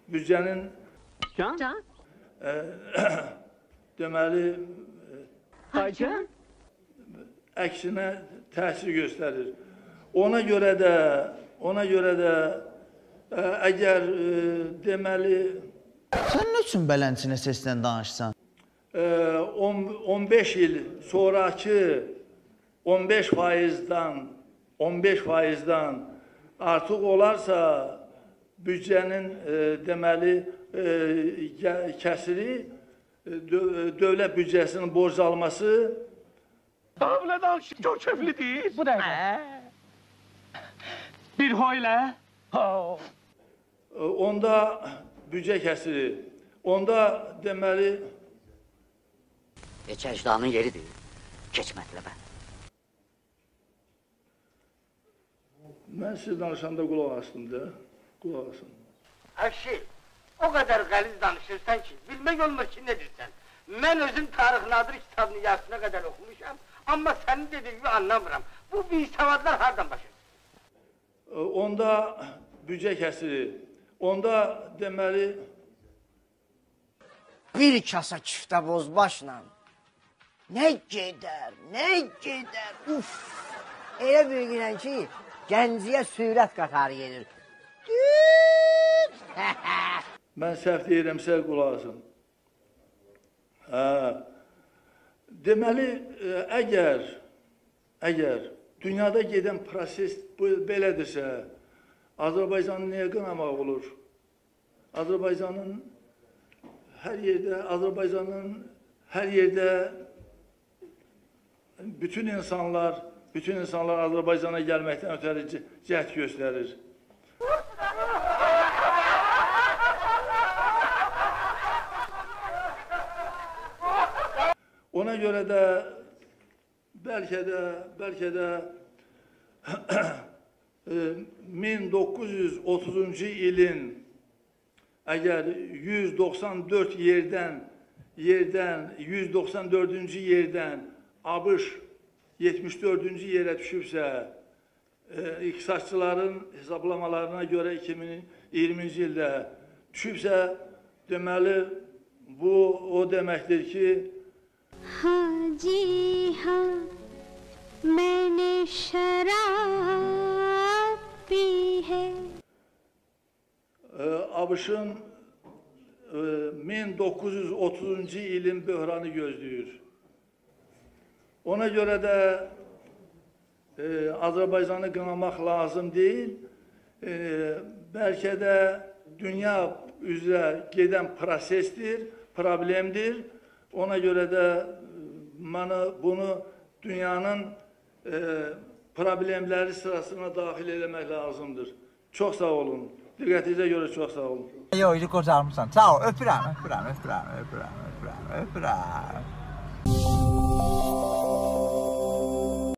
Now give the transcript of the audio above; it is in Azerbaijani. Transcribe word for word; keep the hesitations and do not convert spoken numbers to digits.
büdcənin Can? Can? E, deməli, Can? əksinə təsir göstərir. Ona görə də, ona görə də ə, əgər ə, deməli... Sən nə üçün Bələnçinə səslə danışsan? on beş il sonraki on beş faizdən on beş faizdən artıq olarsa büdcənin e, deməli e, kəsiri dö dövlət büdcəsinin borc alması Davlə danışıq çok çöflü değil. Bu da Bir hoyla. onda büdcə kəsiri onda deməli Heç əcdanın yeridir. Keç mətləbə. Mən siz danışanda qulaq astım da. Qulaq asın. Əşi, o qədər qəliz danışırsan ki, bilmək olmur ki, ne dirsən. Mən özüm Tarix Nadir kitabını yarısına qədər oxumuşam, amma sənin dediğini anlamıram. Bu bir savadlar hardan başır? Onda büdcə kəsiri, onda deməli... Bir kasa küftə bozbaşla nə gedər, nə gedər, uff! Elə böyüyünən ki, gənciyə sürət qatarı gedir. Mən səhv deyirəmsə qulaq asın. Deməli, əgər, əgər dünyada gedən proses belədirsə, Azərbaycanın niyə qınamaq olur? Azərbaycanın hər yerdə, Azərbaycanın hər yerdə bütün insanlar, bütün insanlar Azərbaycana gəlməkdən ötəri cəhd göstərir. Ona görə də bəlkə də, bəlkə də min doqquz yüz otuzuncu ilin əgər yüz doxsan dörd yerdən, yerdən, yüz doxsan dördüncü yerdən ABŞ yetmiş dördüncü yerə düşübsə, iqtisadçıların hesablamalarına görə iki min iyirminci ildə düşübsə, deməli, bu o deməkdir ki, Hacı ha, मैंने शराब पी है. ABŞ-ın min doqquz yüz otuzuncu ilin böhranı gözləyir. Ona görə də e, Azərbaycanı qınamaq lazım deyil, e, bəlkə də dünya üzrə gedən prosesdir, problemdir. Ona görə də mənə bunu dünyanın e, problemləri sırasına daxil eləmək lazımdır. Çox sağ olun. Diqqətinizə görə çox sağ olun. Yox, idi qocalmışsan. Sağ ol, öpürəm, öpürəm, öpürəm, öpürəm, öpürəm, öpürəm.